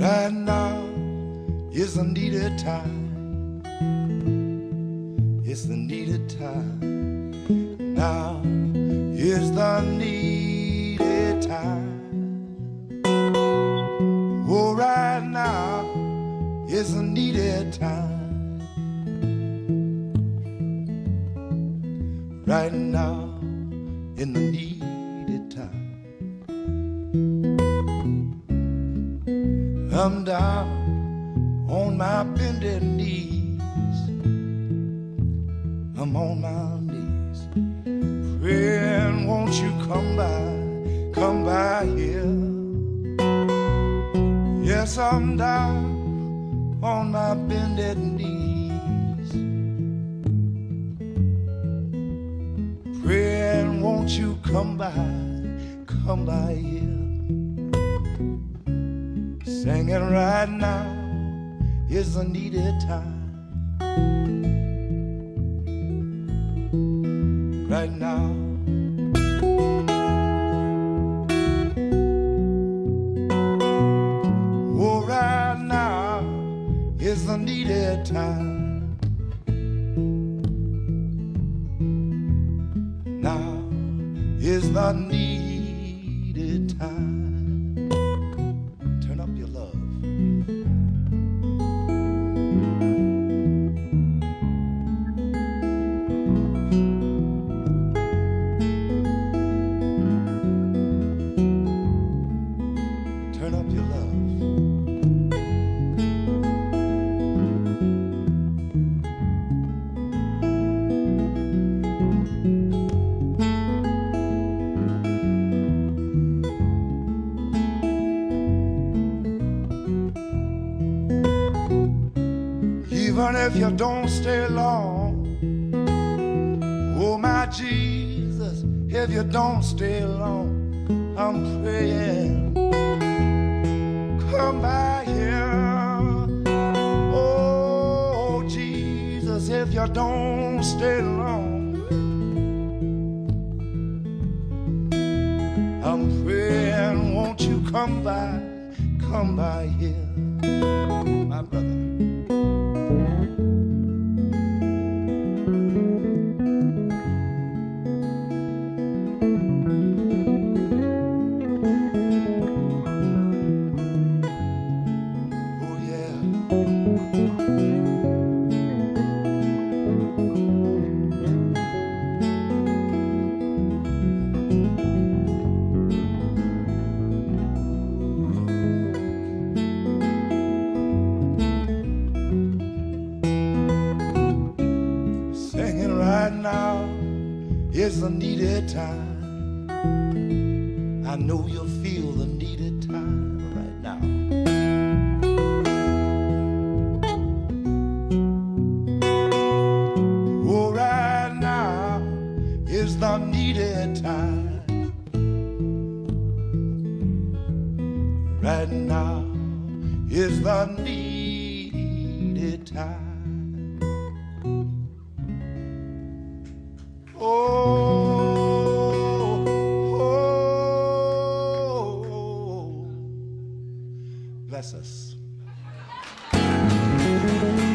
Right now is the needed time. It's the needed time. Now is the needed time. Oh, right now is the needed time. Right now in the needed time. I'm down on my bended knees. I'm on my knees praying, won't you come by here. Yes, I'm down on my bended knees praying, won't you come by here. Singing right now is the needed time. Right now. Oh, right now is the needed time. Now is the needed time. Turn up your love. Turn up your love. Even if you don't stay long, oh my Jesus, if you don't stay long, I'm praying, come by here. Oh Jesus, if you don't stay long, I'm praying, won't you come by here, my brother. Right now is the needed time. I know you'll feel the needed time right now. Oh, right now is the needed time. Right now is the needed time. Oh, bless us.